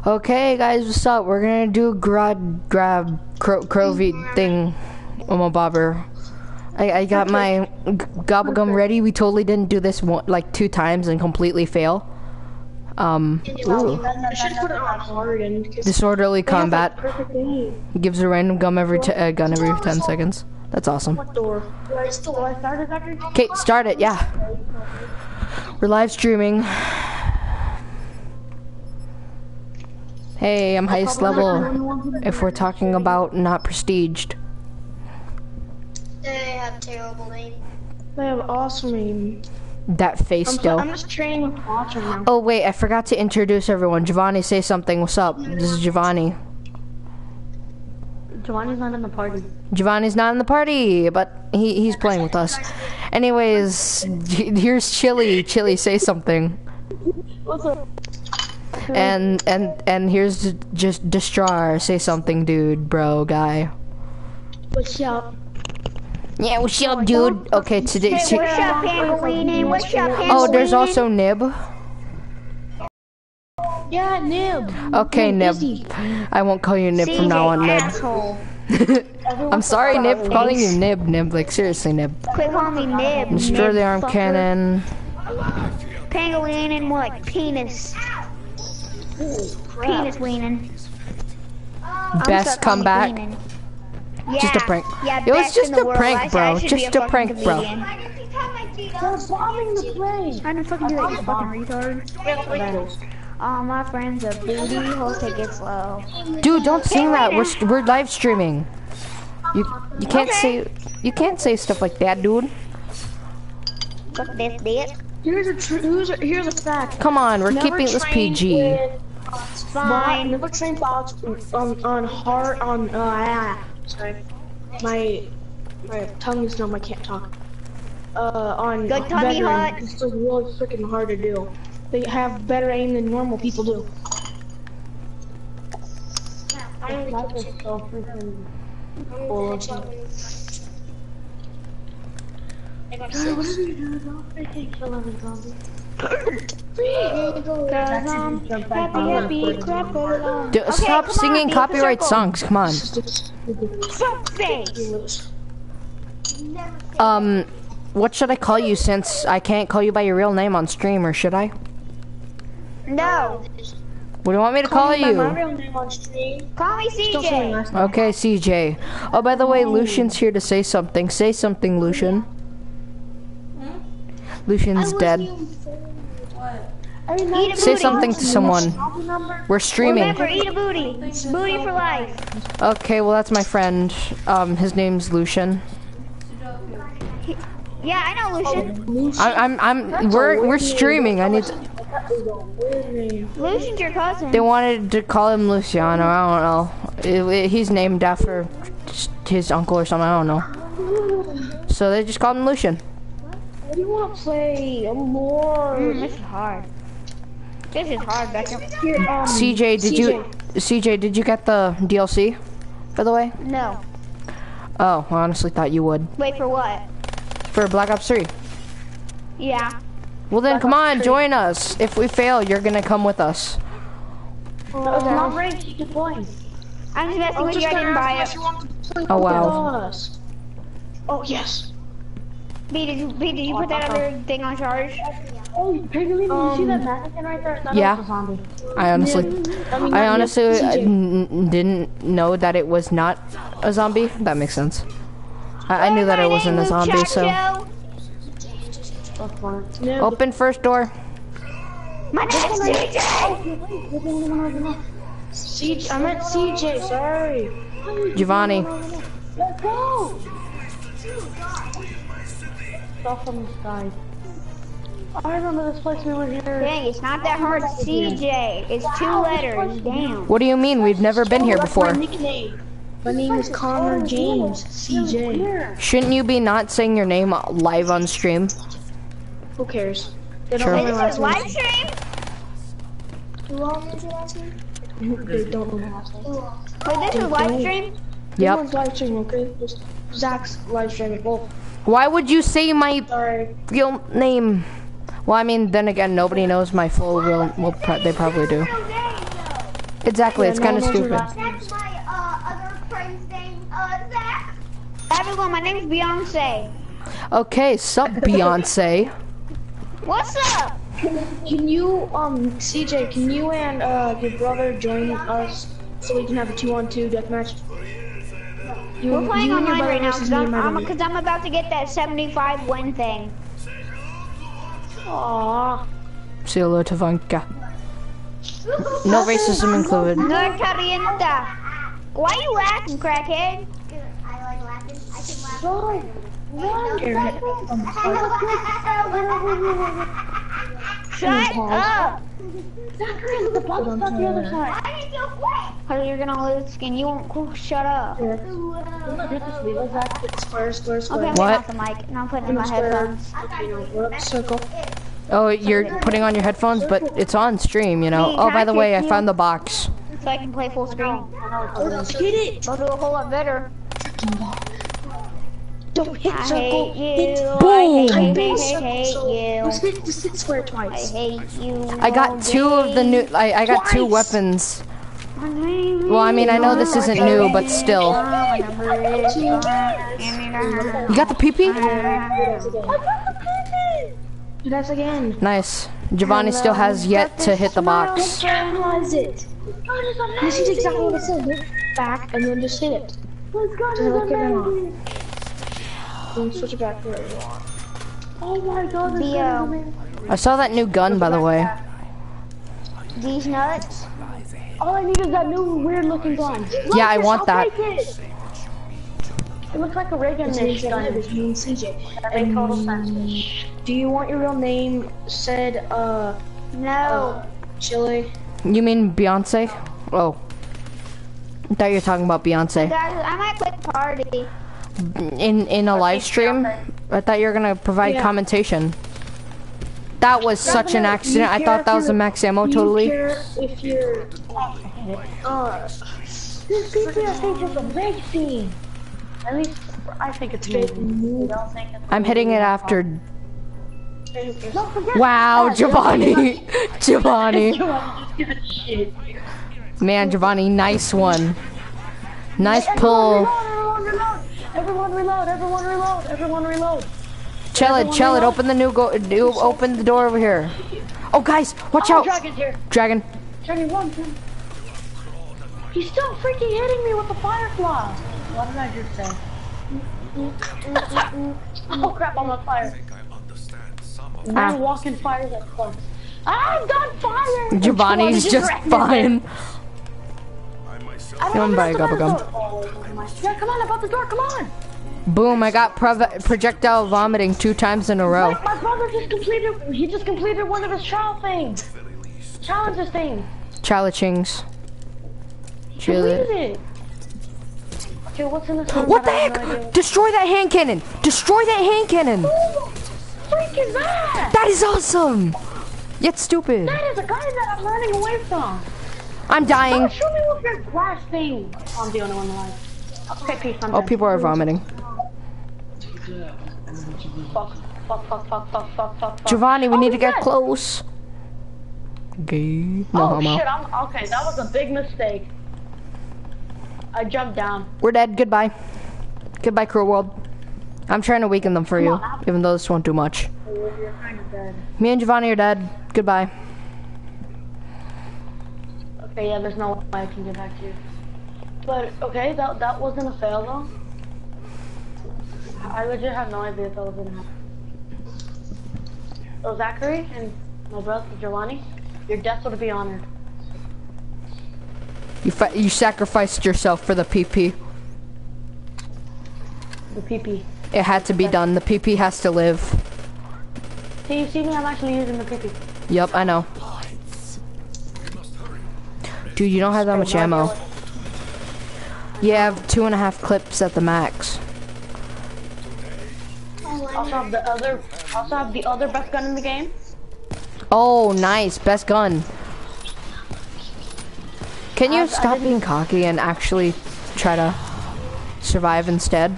Okay, guys, what's up? We're gonna do a grab crowfeet thing on my bobber. I got my gobblegum ready. We totally didn't do this like 2 times and completely fail. I should put it on hard and disorderly combat. Gives a random gun every 10 seconds. That's awesome. What door? Do I start it after? Okay, start it. Yeah. We're live streaming. Hey, I'm highest level. If we're talking about not prestiged. They have terrible aim. They have awesome aim. That face though. I'm just training with bots right now. Oh wait, I forgot to introduce everyone. Giovanni, say something. What's up? This is Giovanni. Giovanni's not in the party. Giovanni's not in the party, but he's playing with us. Anyways, here's Chili. Chili, say something. What's up? And here's just Destrar. Say something, dude, bro, guy. What's up? Yeah, what's up, dude? Okay, today. What's up, Pange? What's up, Pange? Oh, there's also Nib. Yeah, Nib. Okay, Nib. I won't call you Nib from now on, Nib. I'm sorry, Nib, for calling you Nib. Nib, like seriously, Nib. Quit calling me Nib. Destroy the arm fucker. cannon. Pange and what? Penis. Penis weaning. Best comeback. Yeah. Just a prank. Yeah, It was best just in the a world. prank, bro. I should Just be a prank, fucking bro. comedian. They're bombing the plane. I didn't fucking do that, you fucking retard. My friend's a booty. He'll take it slow. Dude, don't sing that. We're live streaming. You can't Okay. say stuff like that, dude. Fuck this dick. Here's a fact. Come on, we're Never keeping this train PG. with Fine. Never train bots on hard on. Sorry, my tongue is numb. I can't talk. On Good tummy veteran, hut. it's like really freaking hard to do. They have better aim than normal people do. That is so freaking cool. What are you doing? Don't freaking kill every zombie. Stop singing copyright songs. Come on. Fuck face. What should I call you since I can't call you by your real name on stream, or should I? No. What do you want me to call My you? real name on stream. Call me Still saying CJ. last name. Okay, CJ. Oh, by the way, Lucian's here to say something. Say something, Lucian. Lucian's dead. Eat a Say booty. something to someone. We're streaming. Remember, eat a booty. Booty for life. Okay, well that's my friend. His name's Lucian. Yeah, I know Lucian. We're streaming. I need to, Lucian's your cousin. they wanted to call him Luciano. I don't know. He's named after his uncle or something. I don't know. So they just called him Lucian. What do you want to play? More. This is hard. This is hard, Beckham. Here, CJ, did you get the DLC? By the way? No. Oh, I honestly thought you would. Wait for what? For Black Ops 3. Yeah. Well then, come on, join us. If we fail, you're gonna come with us. It's not ranked. You can play. I'm just messing with you. I didn't buy it. Oh wow. Oh yes. B, did you put that other thing on charge? Oh, Piggy, you see that mannequin right there? That Yeah. was a zombie. I honestly CJ. didn't know that it was not a zombie. That makes sense. I knew that it wasn't a zombie, so. No, Open first door. My name is CJ! CJ, I meant CJ, sorry. Giovanni. Let's go! Stuff on the sky. I remember this place we were here. Dang, it's not that hard. CJ. It's 2 letters. Damn. What do you mean? We've never been here That's before. my nickname. My name is Connor James, CJ. Shouldn't you be not saying your name live on stream? Who cares? They Sure. don't know Is my this a last live stream? name. They don't know my last name. Wait, this is live stream? Yep. Everyone's live streaming, okay? Just Zach's live streaming. Well, Why would you say my sorry. real name? Well, I mean, then again, nobody knows my full real. Well, they probably do. Exactly, Yeah, it's no kind of one knows her stupid. last name. That's my other friend's name, Zach. Everyone, my name's Beyonce. Okay, sup, Beyonce. What's up? Can you, CJ, can you and your brother join us so we can have a 2-on-2 deathmatch? We're playing you and your online brother right now versus me and my brother. because I'm about to get that 75 win thing. Aww. Cielo Tavanka. No racism included. No calienta. Why you laughing, crackhead? I like laughing. I can laugh. Shut up! Zachary, the bug's on the other side. Why did you quit? Cause you're gonna lose skin. You won't. Shut up. Okay, Square, square, I'm square. putting What? off the mic and I'm putting in my headphones. We're up circle. Oh, you're putting on your headphones, but it's on stream, you know. Hey, Oh, by the can I way, I kick you? found the box. So I can play full screen. Let's get it. I'll do a whole lot better. Don't hit I circle. hate you. Boom. I Base hate circle. you. Just hit square I twice. hate you. I got 2 of the new. I got 2 Twice. weapons. Well, I mean, I know this isn't new, but still. You got the PP? That's again. Nice. Giovanni still has yet to hit the box. Analyze it. This is exactly what I said. Look back and then just hit it. Just look at it. Then switch it back to where you want. Oh my god, this BO. I saw that new gun, by the way. These nuts. all I need is that new weird looking gun. Yeah, I want that. It looks like a ray gun. That makes total sense. Do you want your real name said, No. Chili? You mean Beyonce? Oh. I thought you were talking about Beyonce. Guys, I might quit the party. In a live stream? I thought you were gonna provide Yeah. commentation. That was such an accident. I thought that was a max ammo, totally. If you're, this BPS is just amazing. At least I think it's amazing. I'm hitting it after. Don't forget. Wow, Giovanni. Giovanni. Man, Giovanni, nice one. Nice pull. Everyone reload, everyone reload, everyone reload. Chell it, open the open the door over here. Oh, guys, watch out. Dragon's here. Dragon. Dragon one. He's still freaking hitting me with the firefly. What did I just say? Oh crap, I'm on fire. I'm walking fire that close. I'm on fire! Giovanni's just fine. Come on, by Gum. Yeah, come on, about the door, come on! Boom, I got projectile vomiting 2 times in a row. My brother just completed one of his trial things. Challenges thing. Challengings. Completed it. Okay, what's in this one? What the that I have no heck? idea? Destroy that hand cannon! Destroy that hand cannon! Who the freak is that? That is awesome! Yet stupid. That is a guy that I'm running away from. I'm dying. Oh, shoot me with your glass thing. Oh, I'm the only one alive. Okay, peace, I'm Oh, dead. people are vomiting. Fuck. Giovanni, we Oh, need to he's get dead. close. Gay. No Oh homo. shit, okay, that was a big mistake. I jumped down. We're dead. Goodbye. Goodbye, Cruel World. I'm trying to weaken them for you, even though this won't do much. You're kind of dead. Me and Giovanni are dead. Goodbye. Okay, yeah, there's no way I can get back to you. But, okay, that wasn't a fail though. I legit have no idea if that was gonna happen. So Zachary and my brother Giovanni, your death would be honored. You sacrificed yourself for the PP. The PP. It had to be done. The PP has to live. See, you see me? I'm actually using the PP. Yep, I know. Dude, you don't have that much ammo. You have 2.5 clips at the max. Also have the other best gun in the game. Oh, nice. Best gun. Can you stop being cocky and actually try to survive instead?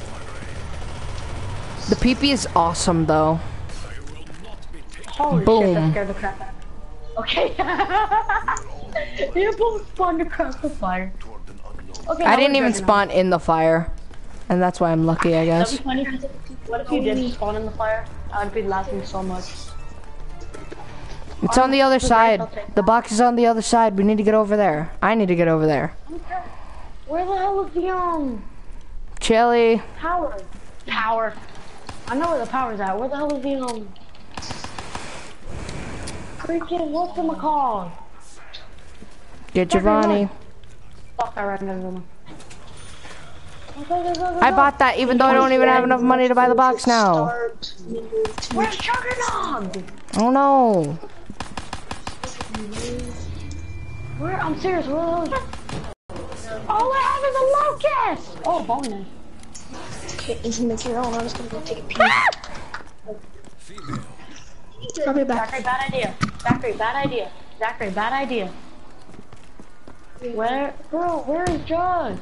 The PP is awesome, though. Holy Boom. shit, that scared the crap out of me. Okay. You both spawned across the fire. Okay, I didn't even spawn in the fire. And that's why I'm lucky, I guess. That'd be funny. What if you did spawn in the fire? I'd be laughing so much. It's on the other side. The box is on the other side. We need to get over there. I need to get over there. Where the hell is the Chili. power? Power. I know where the power's at. Where the hell is the freaking what's the called? Get Giovanni. Fuck, I ran out of them. I bought that even though I don't even have enough money to buy the box now. Where's Juggernog? Oh no. Where? I'm serious. Where the hell? All I have is a locust. Oh, bonus. Okay, you can make your own. I'm just gonna go take a peek. I'll be back. Zachary, bad idea. Zachary, bad idea. Zachary, bad idea. Where? Bro, where is Jug?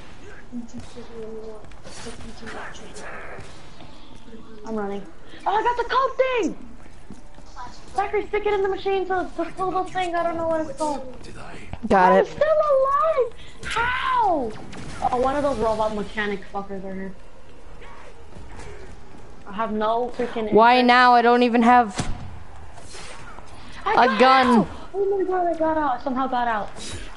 I'm running. Oh, I got the code thing! Zachary, stick it in the machine so the little thing, I don't know what it's called. Got I'm it. still alive! How? Oh, one of those robot mechanic fuckers are here. I have no freaking... Why now? I don't even have a gun. Out. Oh my god, I got out. I somehow got out.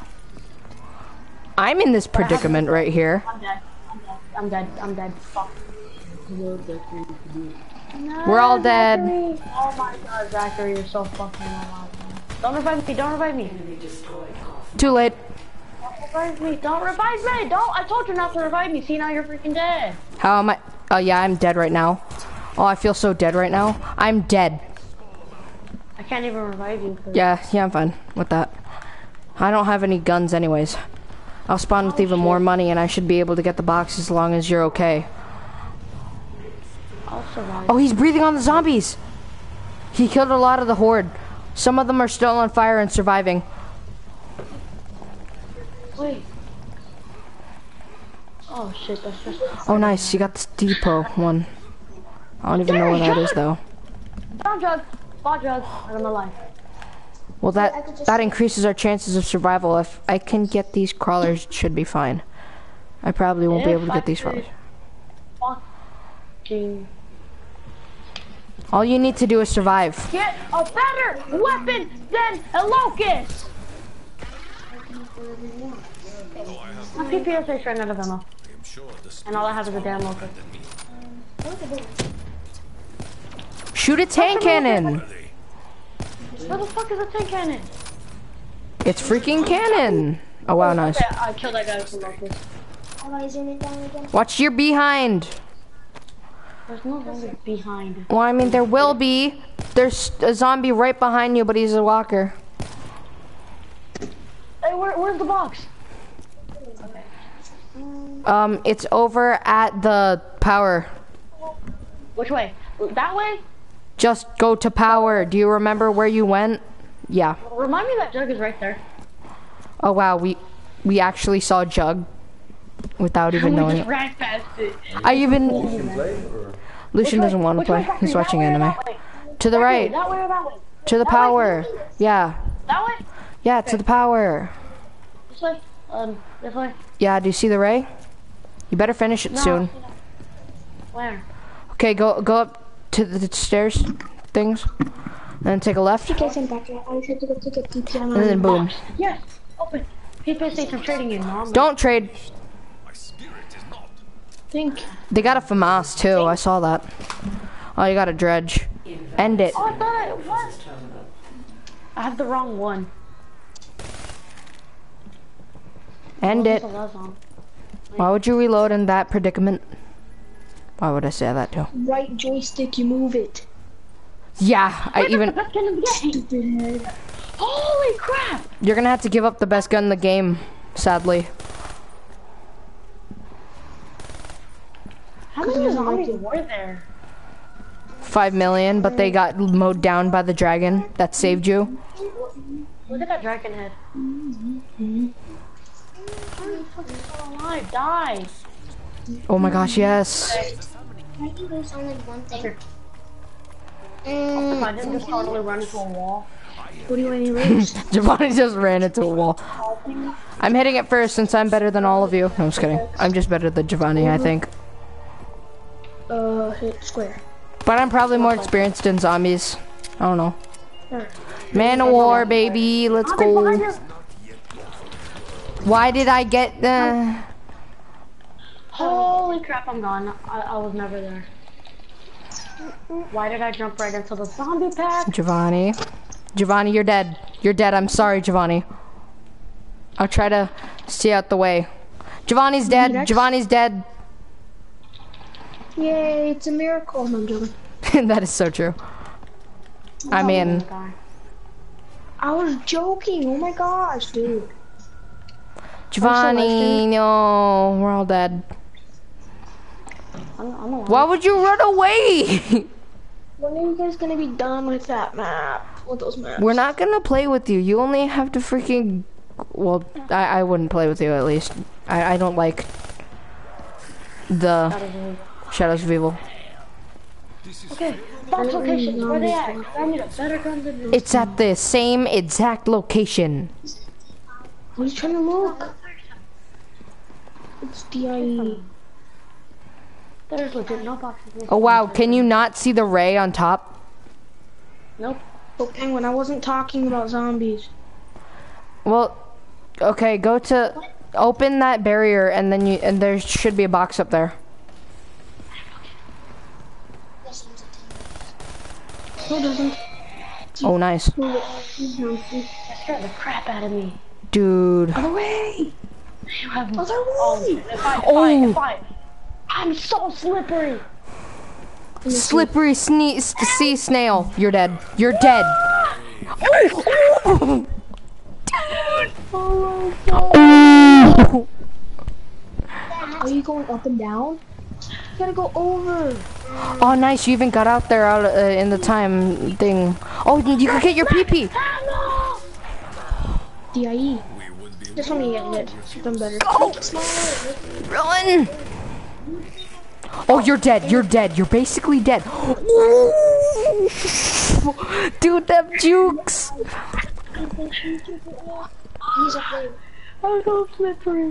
I'm in this predicament right here. I'm dead. I'm dead. I'm dead. Fuck. No, We're all dead. Zachary. Oh my god, Zachary, you're so fucking alive. Don't revive me. Don't revive me. Too late. Don't revive me. Don't revive me. Don't. I told you not to revive me. See, now you're freaking dead. How am I? Oh yeah, I'm dead right now. Oh, I feel so dead right now. I'm dead. I can't even revive you. Yeah, I'm fine with that. I don't have any guns anyways. I'll spawn with even more money and I should be able to get the box as long as you're okay. I'll survive. Oh, he's breathing on the zombies. He killed a lot of the horde. Some of them are still on fire and surviving. Wait. Oh shit, that's just... Oh nice, you got this depot one. I don't even know what that is though. Spawn Jug. Spawn Jug. I'm alive. Well, that increases our chances of survival. If I can get these crawlers, it should be fine. I probably won't be able to get these crawlers. Fucking... All you need to do is survive. Get a better weapon than a locust! My PPS is running out of ammo. And all I have is a damn locust. Shoot a tank cannon! Where the fuck is a tank cannon? It's freaking cannon! Oh wow, nice. Okay, I killed that guy with the locust. Watch your behind! There's no zombie behind. Well, I mean, there will be. There's a zombie right behind you, but he's a walker. Hey, where's the box? It's over at the power. Which way? That way? Just go to power. Do you remember where you went? Yeah. Remind me that Jug is right there. Oh wow, we actually saw Jug without even knowing it. Ran past it. Lucian doesn't want to play. He's watching anime. To the right. That way or that way? To the power. Yeah. That way? Yeah, to the power. This way? This way? Yeah, do you see the ray? You better finish it soon. Where? Okay, go up to the stairs things. And then take a left. And then boom. Yes! Open! People say I'm trading you, Mom. Don't trade. Think. They got a FAMAS too, I saw that. Oh, you got a dredge. End it. Oh, I thought it was. I have the wrong one. End it. Why would you reload in that predicament? Why would I say that too? Right joystick, you move it. Yeah, I even... Stupid. Holy crap! You're gonna have to give up the best gun in the game, sadly. How many zombies were there? 5 million, but they got mowed down by the dragon that saved you. Look at that dragon head. Alive, die! Oh my gosh, yes. I think there's only one thing. I didn't just totally run into a wall. What do you want to lose? Giovanni just ran into a wall. I'm hitting it first since I'm better than all of you. No, I'm just kidding. I'm just better than Giovanni, I think. Hit square. But I'm probably more experienced in zombies. I don't know. Man of war, baby. Let's go. Why did I get the... Holy crap, I'm gone. I was never there. Why did I jump right into the zombie pack? Giovanni. Giovanni, you're dead. You're dead. I'm sorry, Giovanni. I'll try to stay out the way. Giovanni's dead. Giovanni's dead. Yay, it's a miracle. No, I'm joking. That is so true. I mean... I was joking. Oh my gosh, dude. Giovanni, no. We're all dead. Why would you run away? When are you guys gonna be done with that map? With those maps? We're not gonna play with you. You only have to freaking... Well, I wouldn't play with you at least. I don't like the Shadows of Evil. Okay, box locations, where they at? I need a better gun than this. It's at the same exact location. What are you trying to look? It's DIE. There's legit no boxes. Oh wow, can you not see the ray on top? Nope. Oh, Penguin, I wasn't talking about zombies. Well, okay, go to... Open that barrier and then and there should be a box up there. No, it doesn't. Oh, nice. That scared the crap out of me. Dude. Other way! You have Other way! If I, I'm so slippery. Slippery sea snail. You're dead. You're dead. Oh. Dude. Oh. Are you going up and down? You gotta go over. Oh, nice. You even got out there in the time thing. Oh, you could get your PP. DIE. This one you get hit. Something better. Go. Run. Oh, you're dead. You're dead. You're basically dead. Dude, them jukes. He's up there. I'm so slippery.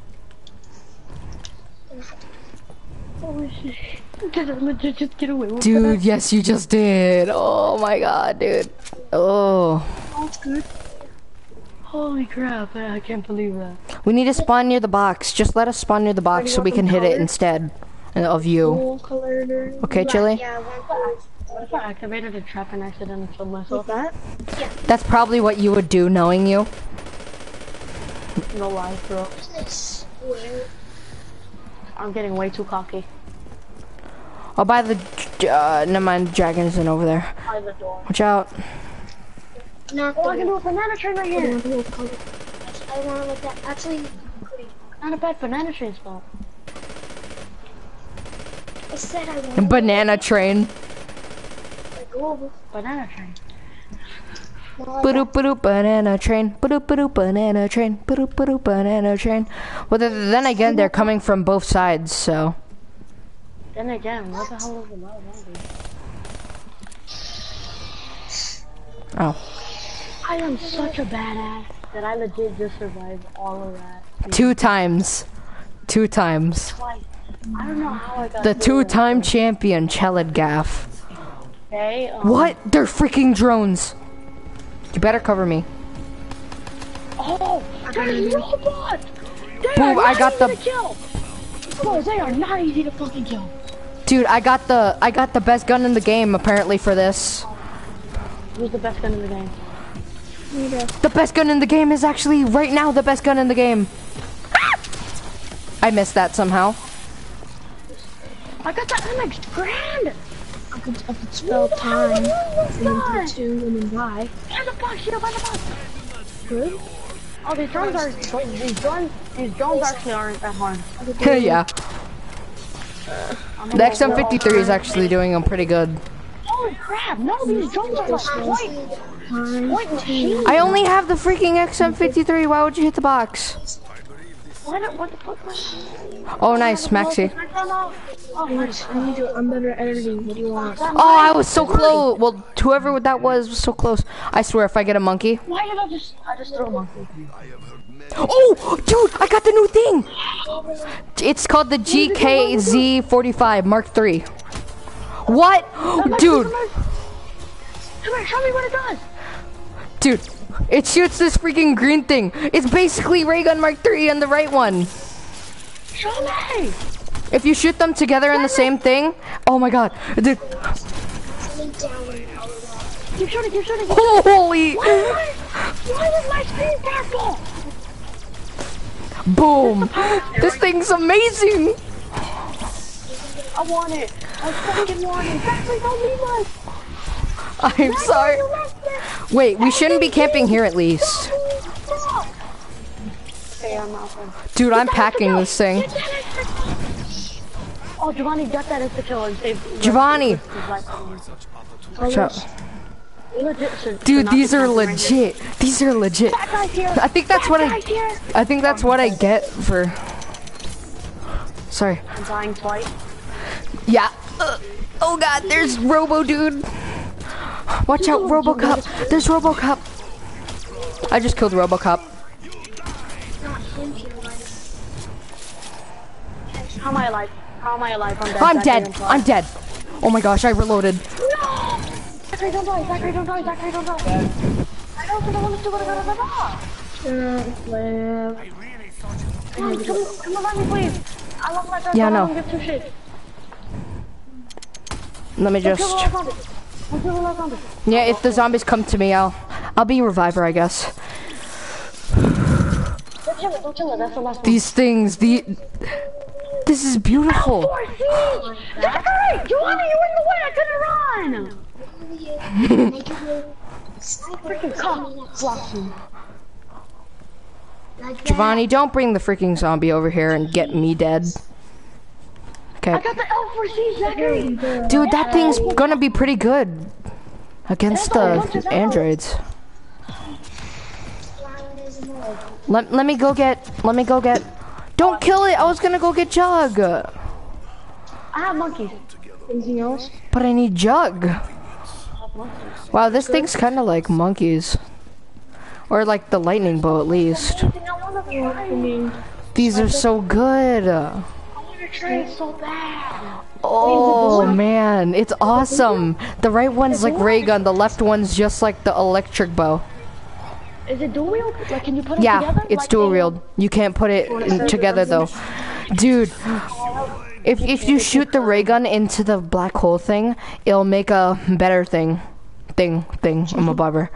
Holy shit. Did I legit just get away with Dude, yes, you just did. Oh my god, dude. Oh. That's good. Holy crap, I can't believe that. We need to spawn near the box. Just let us spawn near the box so we can hit it instead of you. Okay, Chili? Yeah, What if I activated a trap and accidentally killed myself? that? Yeah. That's probably what you would do, knowing you. No lies, bro. I'm getting way too cocky. I'll buy the... never mind, the dragon isn't over there. By the door. Watch out. Not Oh, I can do a banana train right here. I want to look at. Actually, Not a bad banana train spot. I said I want Banana train. to go over. Banana train. Ba-doop banana train. Ba-doop banana train. Ba-doop banana train. Well, then again, they're coming from both sides, so... Then again, what the hell is the love zombie? Oh. I am such a badass that I legit just survived all of that. 2 times. 2 times. Twice. I don't know how I got The through it. 2-time champion, Chelid Gaff. Okay, What? They're freaking drones. You better cover me. Oh, there's robots! They Boom, are I not got easy the- to kill! Bro, they are not easy to fucking kill. Dude, I got the best gun in the game apparently for this. Who's the best gun in the game? The best gun in the game is actually right now the best gun in the game. I missed that somehow. I got the MX Grand! I could spell time and then put 2 and then die. There's a box here by the box! Good. Oh, these drones actually aren't that hard. Yeah. The XM53 is actually doing them pretty good. Holy crap, no, these drones are quite machine. I only have the freaking XM53. Why would you hit the box? What the fuck? Oh, nice, Maxi. Oh, nice. I'm better at editing. What do you want? Oh, I was so close. Well, whoever that was so close. I swear, if I get a monkey. Why did I just throw a monkey? Oh, dude, I got the new thing. It's called the GKZ45 Mark III. What? Dude. Come here, show me what it does. Dude, it shoots this freaking green thing. It's basically Ray Gun Mark III and the right one. Show me. If you shoot them together in the same thing, oh my god. Dude. Keep shooting. Holy. Why is my screen purple? Boom. This thing's amazing. I want it. I fucking want it. Exactly, don't leave us. I'm sorry. Wait, we shouldn't be camping here at least. Okay, I'm out. Dude, I'm packing this thing. Oh, Giovanni got that as the kill and saved. Giovanni. Dude, these are legit. These are legit. I think that's what I get for. Sorry. I'm dying twice. Yeah. Oh god, there's Robo dude. Watch out, RoboCop. There's RoboCop. I just killed RoboCop. How am I alive? I'm dead. I'm dead. Oh my gosh, I reloaded. No! Zachary, don't die. I don't want to do what I gotta Come on, me, please. I love my dog. Yeah, no. I don't give two shits. Let me just. Yeah, if the zombies come to me, I'll be reviver, I guess. Don't kill it. That's the last one. These things, this is beautiful. Zachary! Giovanni, you were in the way. I couldn't run. Freaking cock. Giovanni, don't bring the freaking zombie over here and get me dead. Okay. I got the L4C, Zachary. Dude, that thing's gonna be pretty good against the androids. Let me go get. Don't kill it. I was gonna go get Jug. I have monkeys. Anything else? But I need Jug. Wow, this thing's kind of like monkeys, or like the lightning bow at least. These are so good. So bad. Oh man, it's awesome. The right one's like ray gun, the left one's just like the electric bow. Is it dual wield? Like, can you put it Yeah, together? it's like dual wield. You can't put it together though. Dude, if you shoot the ray gun into the black hole thing, it'll make a better thing. I'm a bobber.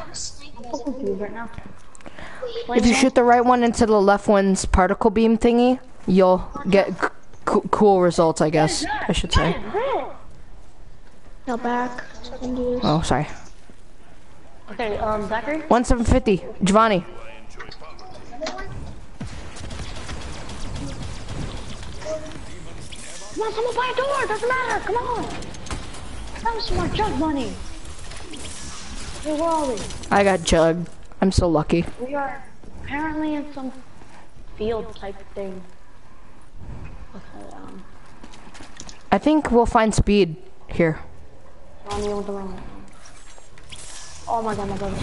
If you shoot the right one into the left one's particle beam thingy, you'll get cool results, I guess. I should say. Now back. Oh, sorry. Okay, Zachary? 1750. Giovanni. Come on, someone buy a door. Doesn't matter. Come on. That was more Jug money. Hey, where are we? I got Jug. I'm so lucky. We are apparently in some field type thing. Okay, I think we'll find speed here. Oh my god, my god.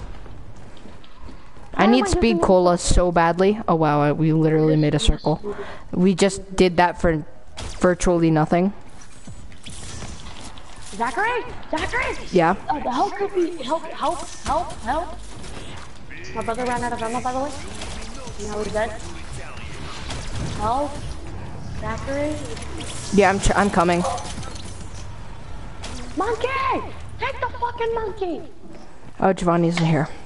I need speed cola so badly. Oh wow, we literally made a circle. We just did that for virtually nothing. Zachary? Yeah. The help could be help. My brother ran out of ammo, by the way. Now he's dead. Help. Zachary? Yeah, I'm coming. Monkey! Take the fucking monkey! Oh, Giovanni's in here.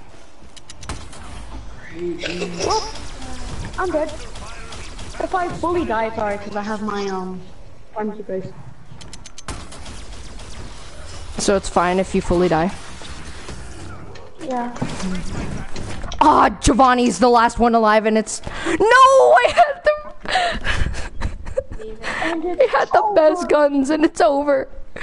Well, I'm dead. If I fully die, it's alright, because I have my, pharmacy base. So it's fine if you fully die? Yeah. Ah, Giovanni's the last one alive and it's... No, I had the... I had the best guns and it's over.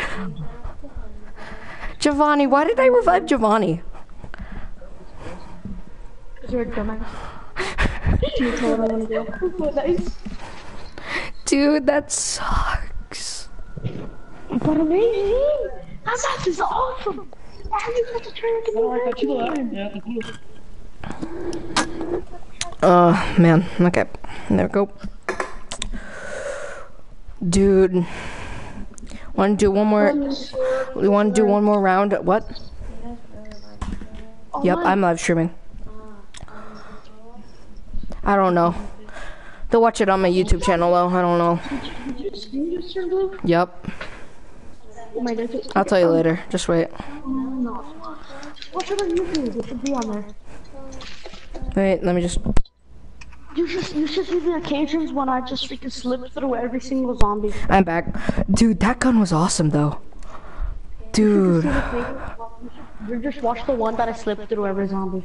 Giovanni, why did I revive Giovanni? Because you're a dumbass. You told me to go. Nice. Dude, that sucks. But amazing! That map is awesome! How you got to turn it into Man, okay. There we go. Dude. Wanna do one more? We wanna do one more round? What? Yep, I'm live streaming. I don't know. They'll watch it on my YouTube channel though, I don't know. Yep. I'll tell you later, just wait. What should I YouTube? It should be on there. Wait, let me just... You should see the occasions when I just freaking slip through every single zombie. I'm back. Dude, that gun was awesome though. Dude. You just watch the one that I slipped through every zombie.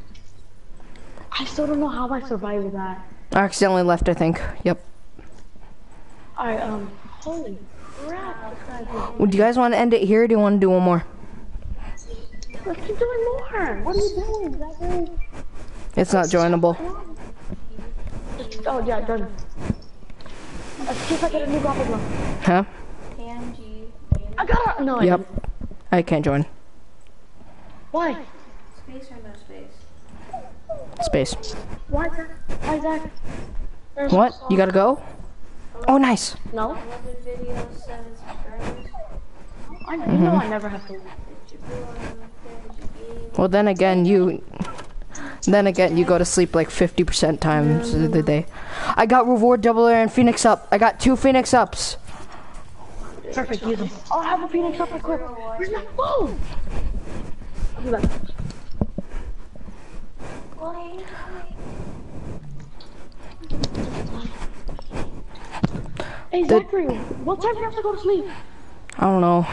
I still don't know how I survived that. I accidentally left, I think. Yep. Alright, holy crap. Well, do you guys want to end it here or do you want to do one more? Let's keep doing more. What are you doing? Is that really... It's not joinable. Oh, yeah, done. Let's see if I get a new goblin. Huh? I got it! No, I Yep. didn't. I can't join. Why? Space or no space? Space. Why, Zach? Why, Zach? What? You gotta go? Oh, nice. No. Video 7 subscribers. You know I never have to. Well, then again, you go to sleep like 50% times of the day. I got reward doubler and Phoenix up. I got 2 Phoenix ups. Perfect, use them. I'll have a Phoenix up equipped. Where's my phone? I'll do that. Hey, Zachary, what time do you have to go to sleep? I don't know.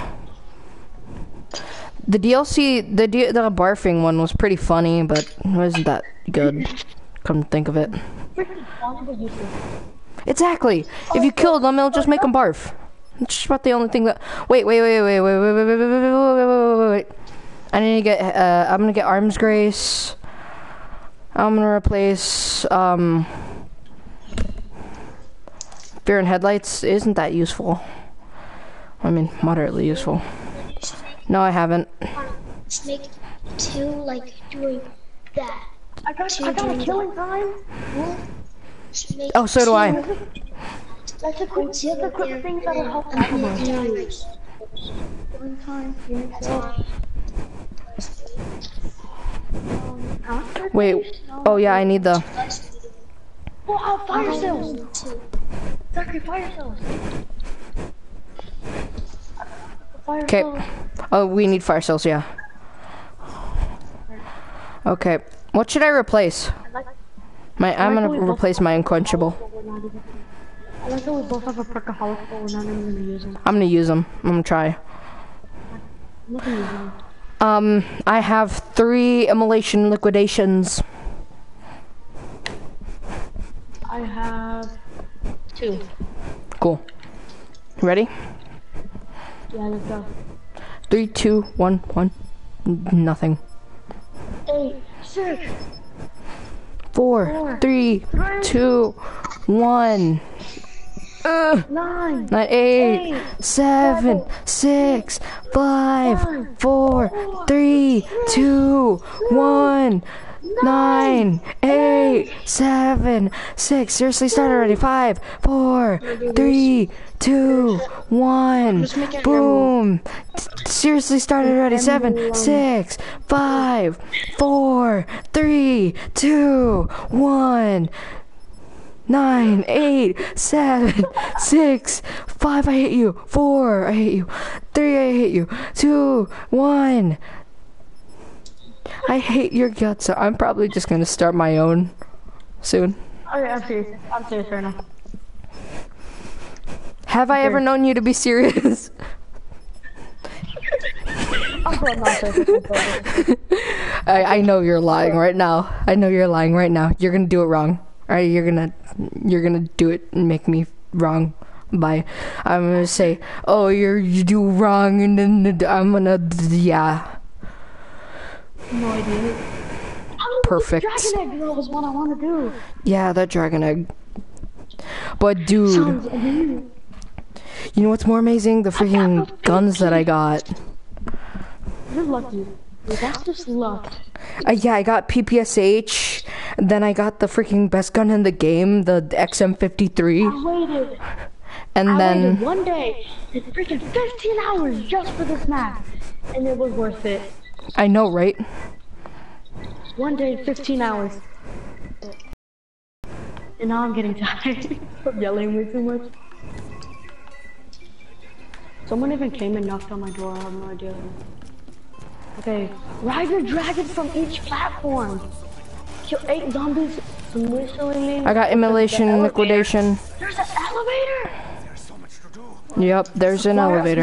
The DLC, the barfing one was pretty funny, but it wasn't that good. Come to think of it. Exactly. If you kill them, it'll just make them barf. It's just about the only thing that. Wait. I need to get. I'm gonna get Arms Grace. I'm gonna replace. Fear and Headlights isn't that useful. I mean, moderately useful. No, I haven't. Just make 2 like doing that. I got a killing time. Oh, so do I. That's a quick thing that'll help killing time. Wait. Oh yeah, I need the. Oh, fire cells. Zachary, fire cells. Okay. Oh, we need fire cells, yeah. Okay. What should I replace? I'm gonna replace my unquenchable. I like that we both have a perkaholic, but we're not even gonna use them. I'm gonna use them. I'm gonna try. I'm not gonna use them. I have 3 immolation liquidations. I have 2. Cool. Ready? Yeah, let's go. 3, 2, 1, 1. Nothing. 8, 6, 4, 3, 2, 1. 9, 8, 7, 6, 5, 4, 3, 2, 1. 9, 8, 7, 6. Seriously, start already. 5, 4, 3, 2, 1. Boom. Seriously, start already. 7, 6, 5, 4, 3, 2, 1. 9, 8, 7, 6, 5. I hate you. 4, I hate you. 3, I hate you. 2, 1. I hate your guts, so I'm probably just gonna start my own soon. Okay, I'm serious. I'm serious right now. Have I ever known you to be serious? I know you're lying right now. I know you're lying right now. You're gonna do it wrong. Alright, you're gonna do it and make me wrong. I'm gonna say, oh, you do wrong, and then I'm gonna, yeah. No idea. perfect. Dragon egg girl was what I want to do. Yeah, that dragon egg. But dude, Sounds amazing. you know what's more amazing? The freaking guns that I got. You're lucky. That's just luck. Yeah, I got PPSH, then I got the freaking best gun in the game, the XM53. I waited. And I then waited one day, and freaking 15 hours just for this map, and it was worth it. I know, right? One day, 15 hours. And now I'm getting tired of yelling way too much. Someone even came and knocked on my door, I have no idea. Okay, ride the dragon from each platform. Kill 8 zombies initially. I got immolation, liquidation. There's an elevator! Yep, there's an elevator.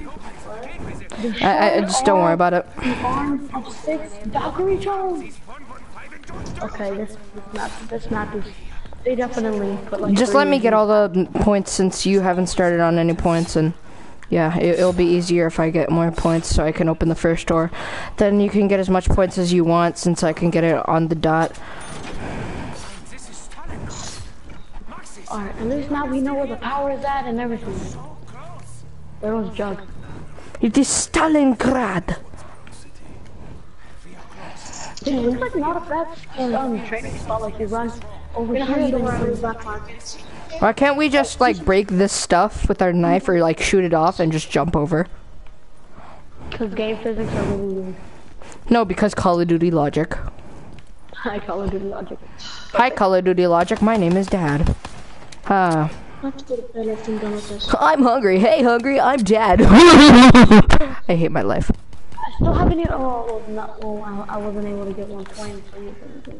I just don't worry about it. The arms of 6 Valkyrie drones. Okay, this map is. They definitely put like. Just let me get all the points since you haven't started on any points, and yeah, it'll be easier if I get more points so I can open the first door. Then you can get as much points as you want since I can get it on the dot. Alright, at least now we know where the power is at and everything. Where was Jug? It is Stalingrad. It looks like not a bad training spot, like you run over here. Why can't we just like break this stuff with our knife or like shoot it off and just jump over? Because game physics are really weird. No, because Call of Duty logic. Hi, Call of Duty logic. Hi, Call of Duty logic. My name is Dad. I have to go to bed after I'm done with this. I'm hungry. Hey, hungry. I'm Dad. I hate my life. I still haven't even. Oh, well, well, I wasn't able to get 1 point. So you couldn't.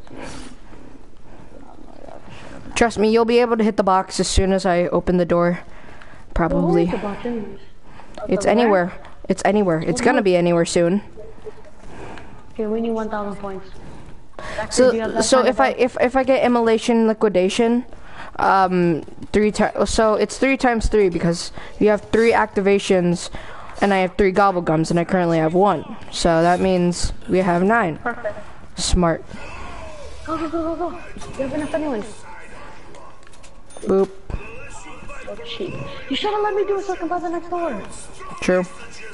Trust me, you'll be able to hit the box as soon as I open the door. Probably. It's anywhere. It's anywhere. It's gonna be anywhere soon. Okay, we need 1,000 points. So if I get immolation liquidation, 3 times. So it's 3 times 3 because you have 3 activations, and I have 3 gobblegums, and I currently have 1. So that means we have 9. Perfect. Smart. Go. You have enough anyways. Boop. Oh, cheap. You should have let me do it so I can buy the next door. True.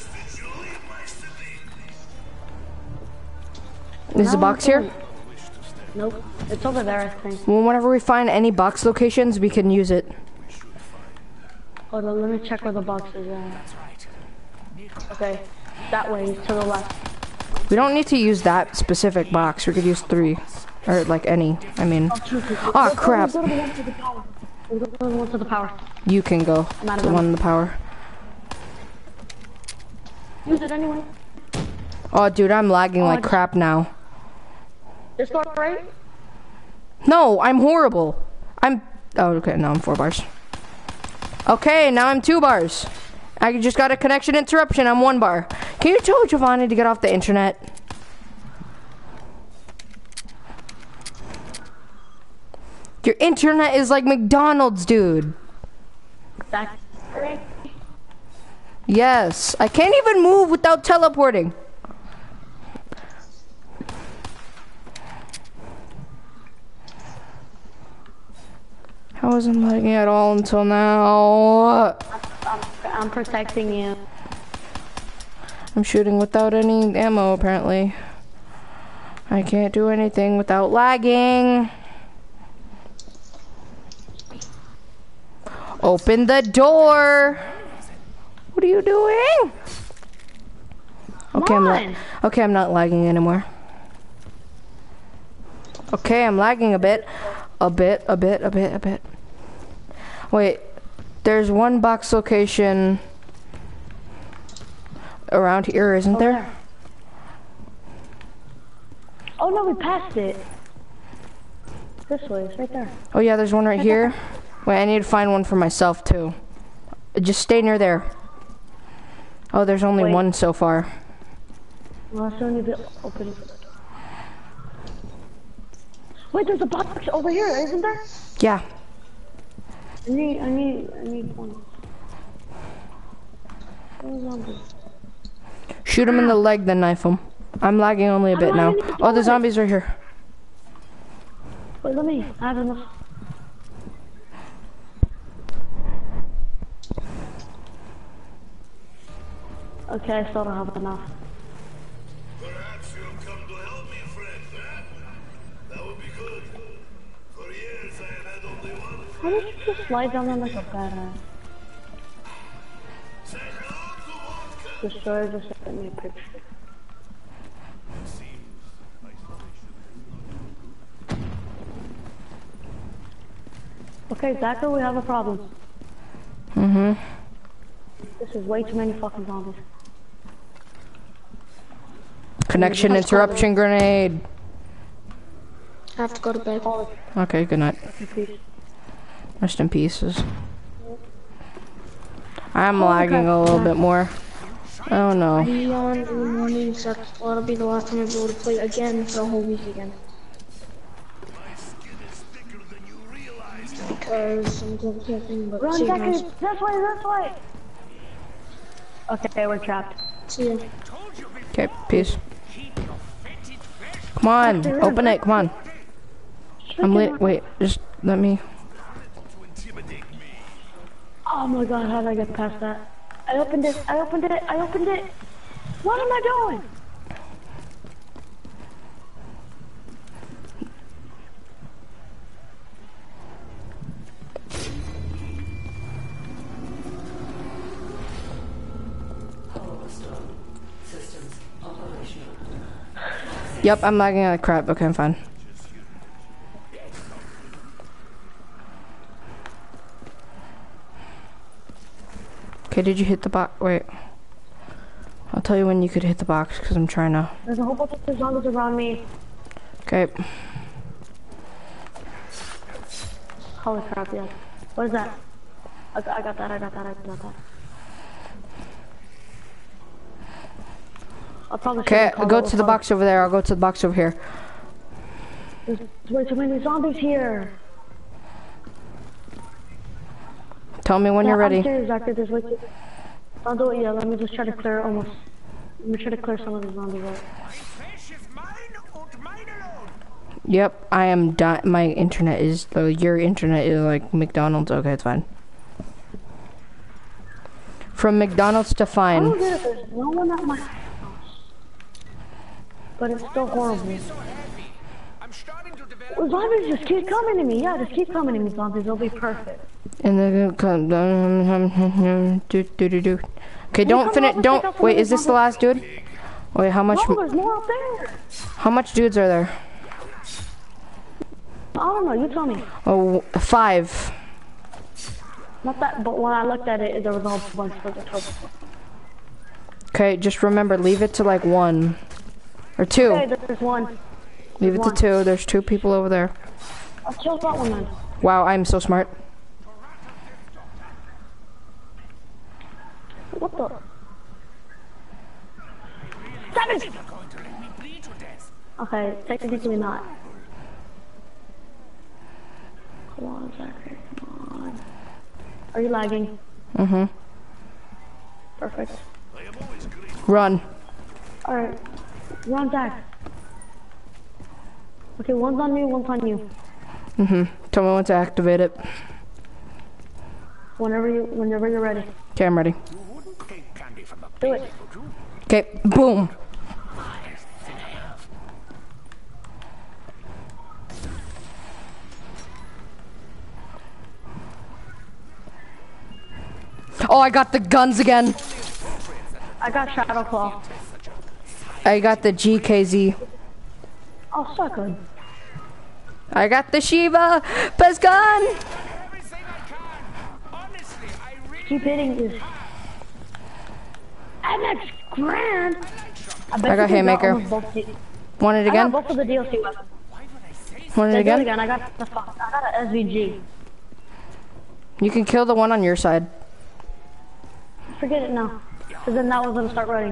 Is the box here? Nope. It's over there, I think. Well, whenever we find any box locations, we can use it. Hold on, let me check where the box is at. Okay, that way, to the left. We don't need to use that specific box. We could use 3. Or, like, any. I mean... Oh, crap. Go to the one to the power. Go to the one to the power. You can go. The one in the power. Use it anyway. Oh, dude, I'm lagging like crap now. This door, right? No, I'm horrible. Oh, okay, now I'm 4 bars. Okay, now I'm 2 bars. I just got a connection interruption. I'm 1 bar. Can you tell Giovanni to get off the internet? Your internet is like McDonald's, dude. That's right. Yes, I can't even move without teleporting. I wasn't lagging at all until now. I'm protecting you. I'm shooting without any ammo, apparently. I can't do anything without lagging. Open the door. What are you doing? Okay, I'm not lagging anymore. Okay, I'm lagging a bit. A bit. Wait, there's 1 box location around here, isn't there? Oh no, we passed it. This way, it's right there. Oh yeah, there's 1 right here. Wait, I need to find 1 for myself too. Just stay near there. Oh, there's only 1 so far. Well, I still need to open it. Wait, there's a box over here, isn't there? Yeah. I need 1. Shoot him in the leg, then knife him. I'm lagging only a bit now. Oh, the zombies are here. Wait, let me. I have enough. Okay, I still don't have enough. Perhaps you'll come to help me, friend, huh? That would be good. For years I have had only one How friend. did you just slide down there like a badass? Say hello to vodka. Destroyer just sent me a picture. Okay, Zachary, we have a problem. This is way too many fucking zombies. Connection interruption grenade. I have to go to bed. Okay, good night. Rest in pieces. I'm lagging a little bit more. Oh no. Be on in the morning, so that'll be the last time I'll be able to play again for a whole week again. Because I'm going to nothing but Run, see you Zachary! guys. This way, this way! Okay, we're trapped. See you. Okay, peace. Come on, open it, come on. I'm lit, wait, just let me. Oh my god, how did I get past that? I opened it, I opened it, I opened it! What am I doing? Yep, I'm lagging like crap. Okay, I'm fine. Okay, did you hit the box? Wait. I'll tell you when you could hit the box, because I'm trying to. There's a whole bunch of zombies around me. Okay. Holy crap, yeah. What is that? I got that, I got that. I'll probably Okay, go to the box over there. I'll go to the box over here. There's way too many zombies here. Tell me when you're ready. I'm serious, Zachary, there's way too... Don't do it yet, let me just try to clear almost... Let me try to clear some of the zombies out. Yep, I am done. My internet is, your internet is like McDonald's. Okay, it's fine. From McDonald's to I fine. don't get it, there's no one at my house. But it's still horrible. Well, zombies just keep coming to me. Yeah, just keep coming to me, zombies. It'll be perfect. And then come down. Okay, don't finish. Don't wait. Is this the last dude? Wait, how much? No, there's more up there. How much dudes are there? I don't know. You tell me. Oh, 5. Not that, but when I looked at it, there was a whole bunch of the total. Okay, just remember, leave it to like 1 or 2. Okay, there's one. Leave it to 2. There's 2 people over there. I'll kill that one then. Wow, I'm so smart. What the? Savage! Okay, technically not. Come on, Zachary, come on. Are you lagging? Mm-hmm. Perfect. Run. Alright, run, Zach. Okay, one's on me, one's on you. Mm-hmm. Tell me when to activate it. Whenever you're ready. Okay, I'm ready. Do it. Okay, boom. Oh, I got the guns again. I got Shadow Claw. I got the GKZ. Oh, so good. I got the Shiva. Best gun. Keep hitting this. And that's grand. I got Haymaker. Want it I again? got both of the DLC weapons. Want it Yeah, do it again? again. I got an SVG. You can kill the one on your side. Forget it now. Because then that one's gonna start running.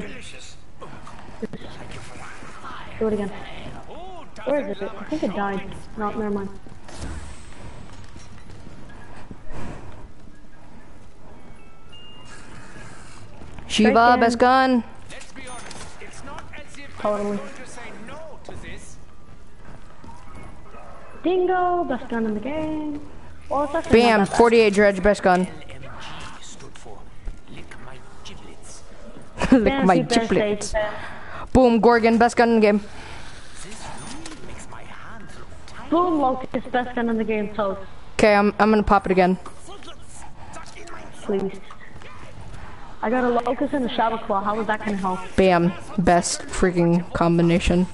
Do it again. Where is it? I think it died. No, never mind. Shiva, Strike best gun. Totally. Dingo, best gun in the game. Well, it's actually Bam, not that 48 dredge, best gun. Lick bad. my Fantasy giblets. birthday. Boom, Gorgon, best gun in the game. Boom, Locust, best gun in the game, toast. Okay, I'm gonna pop it again. Please. I got a Locust and a Shadow Claw. How is that gonna help? Bam, best freaking combination.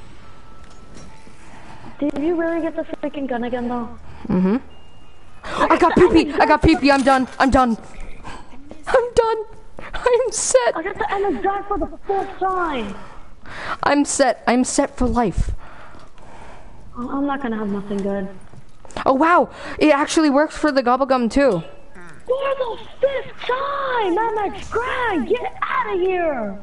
Did you really get the freaking gun again, though? Mm-hmm. I got PP! I got PP! I'm done! I'm done! I'm done! I'm set! I got the MS drive for the 4th time! I'm set. I'm set for life. I'm not gonna have nothing good. Oh wow! It actually works for the gobblegum too. For the 5th time! MX Greg, get out of here!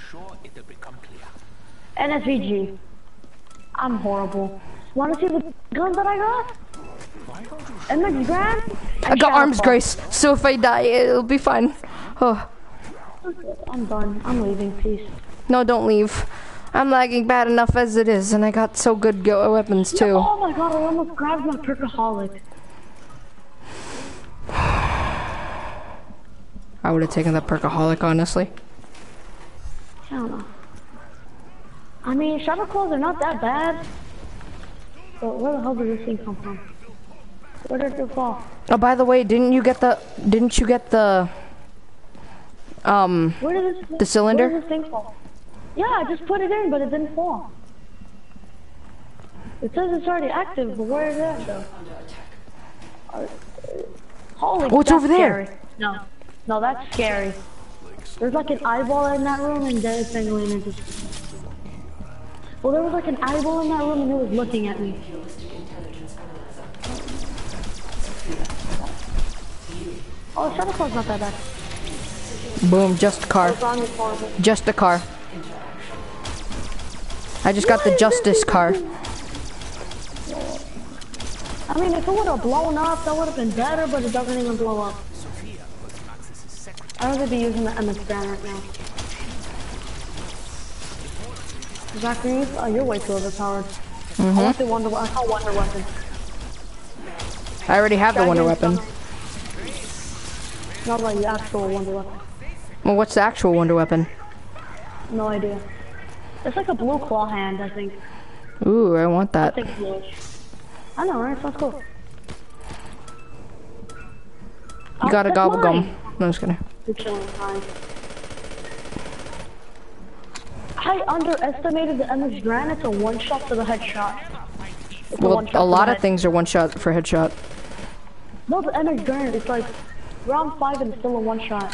NSVG. I'm horrible. Wanna see the gun that I got? MX Grand? I got arms grace, so if I die, it'll be fine. Oh. I'm done. I'm leaving. Peace. No, don't leave. I'm lagging bad enough as it is, and I got so good weapons too. Oh my god, I almost grabbed my perkaholic. I would have taken the perkaholic, honestly. I don't know. I mean, Shadow Claws are not that bad. But where the hell did this thing come from? Where did it fall? Oh, by the way, didn't you get the Where did this the cylinder? Where did this thing fall? Yeah, I just put it in, but it didn't fall. It says it's already active, but where is that though? Holy, Oh, it's that's over there. Scary. No, that's scary. There's like an eyeball in that room, and there's Penguin just. Well, there was like an eyeball in that room, and it was looking at me. Oh, Shadow Claw's not that bad. Boom, just a car. Just a car. I just got the justice car. I mean, if it would have blown up, that would have been better, but it doesn't even blow up. I'd rather be using the MS Grand right now. Zachary, you're way too overpowered. I want the Wonder Weapon. I call Wonder Weapon. I already have the wonder weapon. Not like the actual Wonder Weapon. Well, what's the actual wonder weapon? No idea. It's like a blue claw hand, I think. Ooh, I want I that. think bluish. I know, right? Sounds cool. You got a that's gobble mine. gum. No, I'm just kidding. You're chilling, fine. I underestimated the MS Grand. It's a one-shot for the headshot. It's Well, one-shot a for lot the of things are one shot for headshot. No, the MS Grand, it's like round 5 and it's still a one-shot.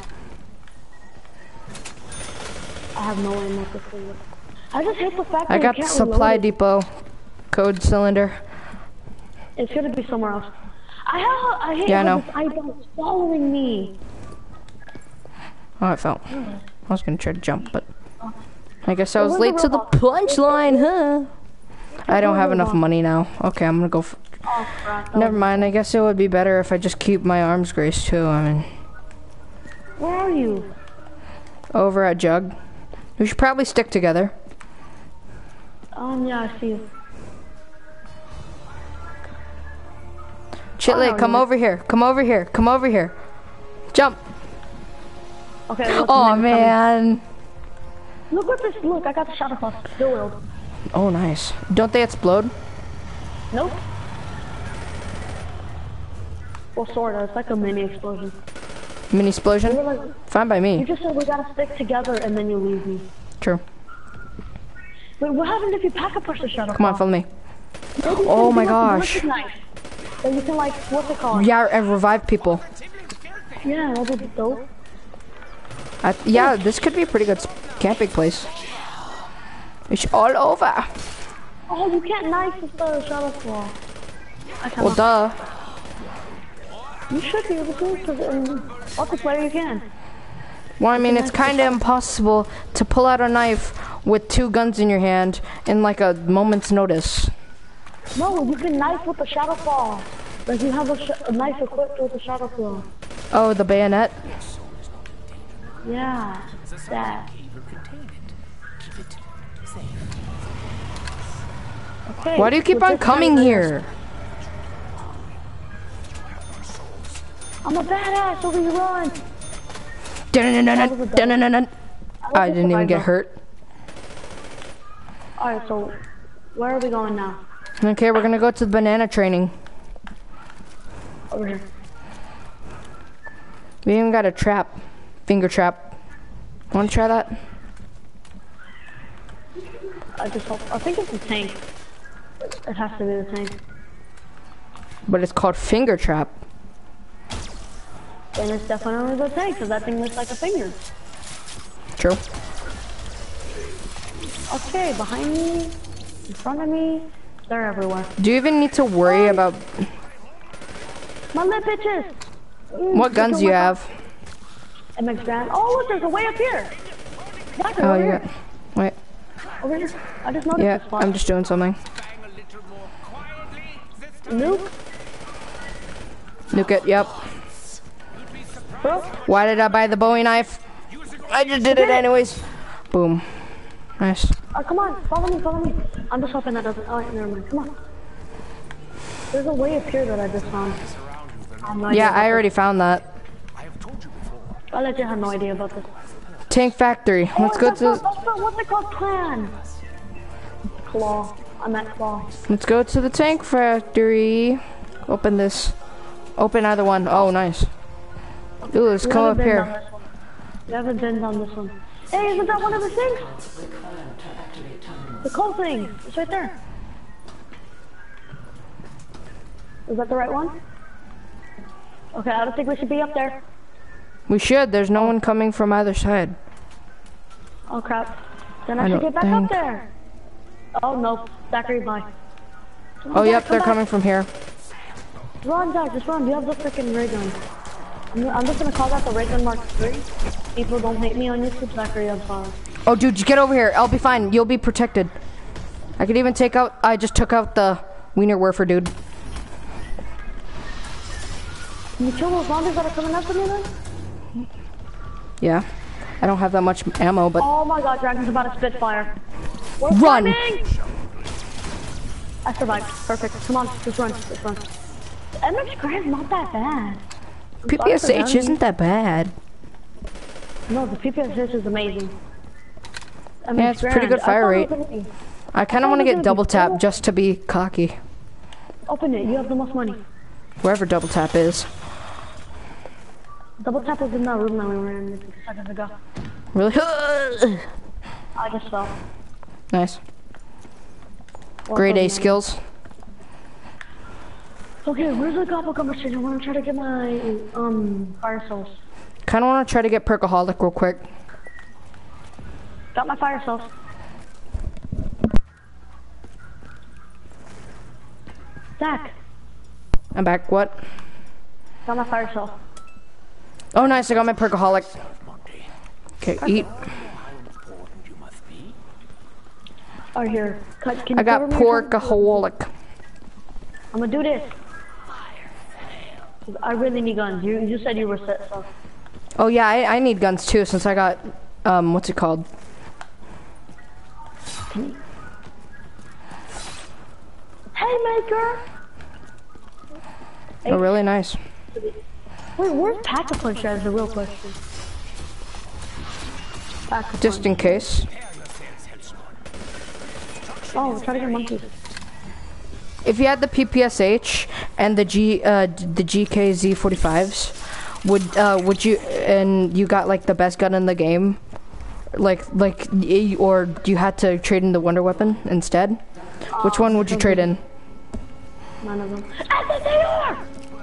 I have no aim at this thing. I just hate the fact that I got you the can't supply reload it. depot code cylinder. It's gonna be somewhere else. I hate Yeah, I how know. this eyeball's following me. Oh, I fell. I was gonna try to jump, but I guess I was where's late the to the robot? punchline, huh? I don't have enough money now. Okay, I'm gonna go. Oh, crap. Never mind. I guess it would be better if I just keep my arms grace too. I mean, Where are you? over at Jug. We should probably stick together. Yeah, I see you. Chitley, no, come you're- over here. Come over here. Come over here. Jump. Okay, look, Oh coming. man. Look what this, look, I got the Shadow Claw. Still willed. Oh nice. Don't they explode? Nope. Well, sorta, it's like a mini explosion. Mini We explosion? were like, Fine by you me. just said we gotta stick together and then you leave me. True. Wait, what happened if you pack a push the Shadow Claw? Come on, follow me. Maybe it's Oh gonna be my like a gosh. butcher's knife. So you can like, what's it called? Yeah, and revive people. Yeah, that would be dope. Yeah, this could be a pretty good camping place. It's all over. Oh, you can't knife the Shadow Claw. I cannot. Well, duh. You should be able to, because in multiplayer you can. Well, I mean, it's kind of impossible to pull out a knife with 2 guns in your hand in like a moment's notice. No, you can knife with the Shadow Claw. Like you have a knife equipped with the Shadow Claw. Oh, the bayonet? Yeah, that. Okay. Why do you keep we'll on take coming time. here? I'm a badass, so we run. Dun-dun-dun-dun-dun-dun-dun. I didn't even get hurt. Alright, so where are we going now? Okay, we're gonna go to the banana training. Over here. We even got a trap. Finger trap. Wanna try that? I think it's a tank. It has to be the tank. But it's called finger trap. And it's definitely the tank, because that thing looks like a finger. True. Okay, behind me, in front of me, they're everywhere. Do you even need to worry about My lip itches! what guns you have? MX Grand. Oh, look, there's a way up here! Back Oh, over you here. got. Wait. Over here. I just noticed Yeah, this spot. I'm just doing something. Nuke? Nuke it, yep. Bro? Why did I buy the Bowie knife? I just did it anyways. Boom. Nice. Oh, come on, follow me. I'm just hoping that doesn't. Oh, never mind. Come on. There's a way up here that I just found. I have no idea Yeah, about I already found that. I legit have no idea about this. Tank factory. Let's go to. What's it called? Clan. Claw. I'm at claw. Let's go to the tank factory. Open this. Open either one. Oh, nice. Ooh, let's come up here. We haven't been on this one. Hey, isn't that one of the things? The coal thing. It's right there. Is that the right one? Okay, I don't think we should be up there. We should. There's no one coming from either side. Oh crap. Then I I should don't get back think. up there. Oh no. Zachary, bye. Oh, yep, they're coming from here. Run, Zach, just run. You have the freaking ray gun. I'm just gonna call that the ray gun Mark 3. People don't hate me on YouTube, Zachary, I'm sorry. Oh, dude, get over here. I'll be fine. You'll be protected. I could even take out. I just took out the wiener werfer, dude. Can you kill those zombies that are coming after me then? Yeah. I don't have that much ammo, but. Oh my god, Dragon's about to spit fire. We're Run! climbing! I survived. Perfect. Come on, just run. The MX Grand's not that bad. I'm sorry for PPSH them. isn't that bad. No, the PPSH is amazing. Yeah, it's pretty good fire rate. I kind of want to get double tap just to be cocky. Open it, you have the most money. Wherever double tap is. Double tap was in that room that we were in 6 seconds ago. Really? I just fell. Nice. Grade A skills. Okay, where's the gobblegum machine? I want to try to get my fire souls. Kind of want to try to get Perkaholic real quick. Got my fire souls. Zach, I'm back. What? got my fire soul. Oh, nice. I got my Perkaholic. Okay, eat. Oh, here. Can you I got cover me or something? Porkaholic. I'm gonna do this. I really need guns. You said you were set, so. Oh, yeah, I need guns too since I got, what's it called? Haymaker! Oh, really nice. Wait, where's Pack-a-Punch is the real question. Pack-a-Punch. Just in case. Oh, try to get monkeys. If you had the PPSH and the GKZ45s, would you, and you got like the best gun in the game, or you had to trade in the wonder weapon instead? Which one would you trade in? None of them. And there they are!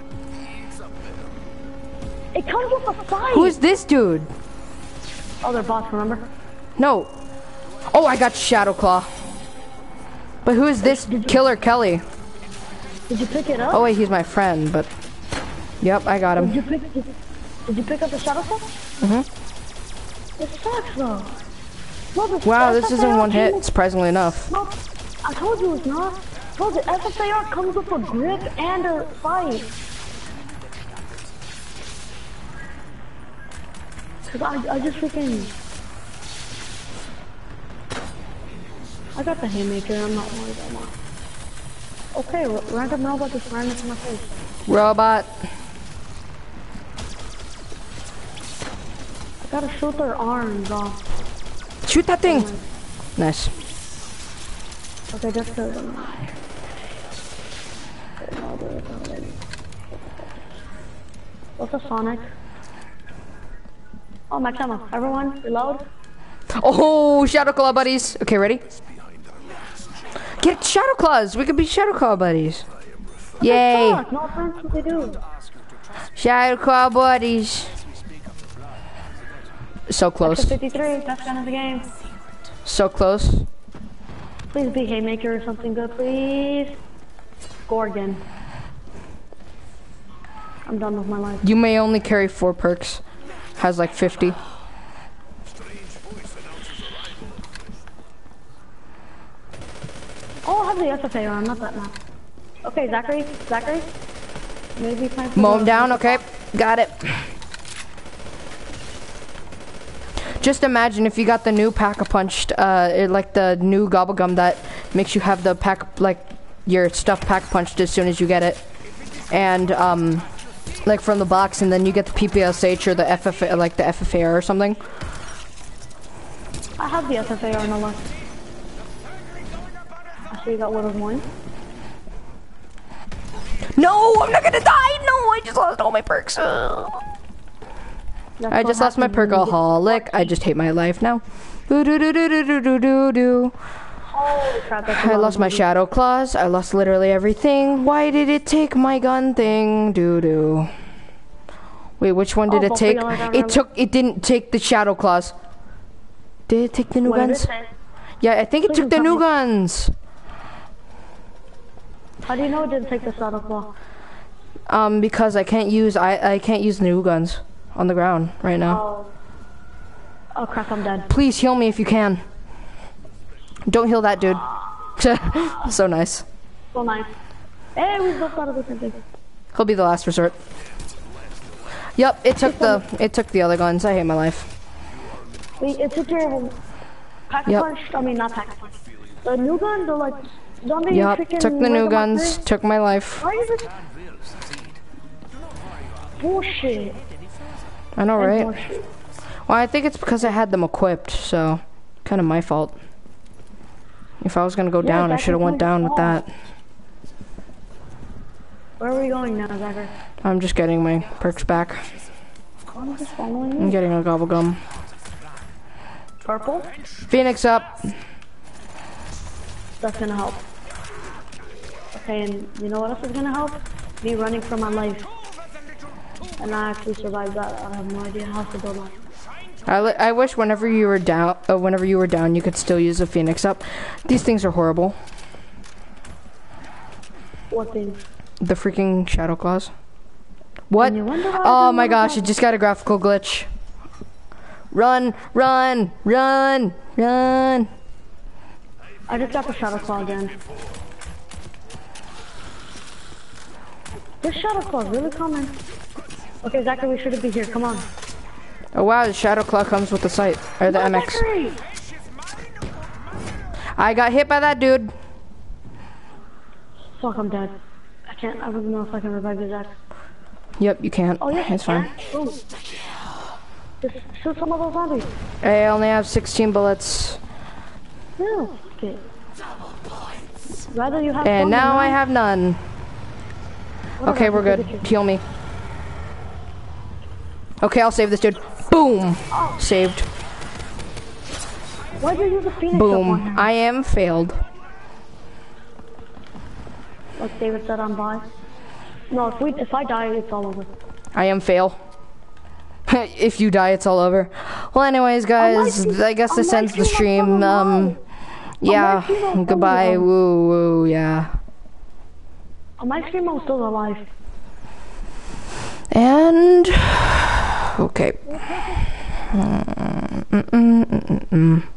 It comes with a fight! Who is this dude? Oh, they're bots, remember? No. Oh, I got Shadow Claw. But who is this Killer Kelly? Did you pick it up? Oh wait, he's my friend, but... Yep, I got him. Did you pick up the shuttle stuff? Mm-hmm. It sucks though. No, Wow, this isn't one hit, surprisingly enough. No, I told you it's not. Bro, the SSAR comes with a grip and a fight. Cause I just freaking... I got the haymaker, I'm not worried about that. Okay, random robot just ran into my face. Robot. I gotta shoot their arms off. Shoot that thing. Nice. Okay, just kill them. What's a Sonic? Oh, my camera. Everyone, reload. Oh, Shadow Claw buddies. Okay, ready? Get Shadow Claws. We could be Shadow Claw buddies. Yay. No offense, what they do. Shadow Claw buddies. So close. 53, that's kind of the game. So close. Please be Haymaker or something good, please. Gorgon. I'm done with my life. You may only carry 4 perks. Has like 50. Oh, I have the SFA on, not that map. Okay, Zachary. Maybe time for Mow him down, okay. Got it. Just imagine if you got the new Pack-a-Punched, like the new Gobble Gum that makes you have the pack, like your stuff Pack-a-Punched as soon as you get it. And, like from the box, and then you get the PPSH or the FFA, like the FFAR or something. I have the SFA on the left. I see you got one of mine. No, I'm not gonna die! No, I just lost all my perks. I just lost my perkaholic. I just hate my life now. Boo-doo-doo-doo-doo-doo-doo-doo. Holy crap, that's I lost my Shadow Claws. I lost literally everything. Why did it take my gun thing? Doo-doo. Wait, which one did it take? It didn't take the Shadow Claws. Did it take the new guns? Yeah, I think it took the new guns. How do you know it didn't take the Shadow Claw? Because I can't use the new guns on the ground right now. Oh crap, I'm dead. Please heal me if you can. Don't heal that dude. So nice. So nice. Hey, we both got a different thing. He'll be the last resort. Yep, it took the other guns. I hate my life. Wait, it took your Pack-a-Punch? I mean, not Pack-a-Punch. The new gun, the like, zombie freaking... took the new guns, took my life. Why is it? Bullshit. I know, right? Bullshit. Well, I think it's because I had them equipped, so kind of my fault. If I was gonna go down, I should have went down with that. Where are we going now, Zachary? I'm just getting my perks back. I'm just following you. I'm getting a Gobble Gum. Purple? Phoenix up. That's gonna help. Okay, and you know what else is gonna help? Me running for my life. And I actually survived that. I have no idea how to go life. I wish whenever you were down, you could still use a Phoenix up. These things are horrible. What thing? The freaking Shadow Claws. What? Oh my gosh, it just got a graphical glitch. Run, run, run, run. I just got the Shadow Claw again. This Shadow Claw is really coming. Okay, Zachary, we shouldn't be here. Come on. Oh wow, the Shadow Claw comes with the sight, or the MX. Zachary! I got hit by that dude. Fuck, I'm dead. I don't know if I can revive you, Zach. Yep, you can't. Oh yeah, it's fine. Ooh. Just shoot some of those zombies. I only have 16 bullets. No, okay. Rather you have and now I have none. Okay, we're good. Heal me. Okay, I'll save this dude. Boom! Saved. Why do you use the Phoenix? Boom. I am failed. Like David said, I'm bi. No, if I die, it's all over. I am fail. If you die, it's all over. Well, anyways, guys, I guess this ends the stream. Yeah. Goodbye. Woo woo. Yeah. On my stream, I'm still alive. And okay.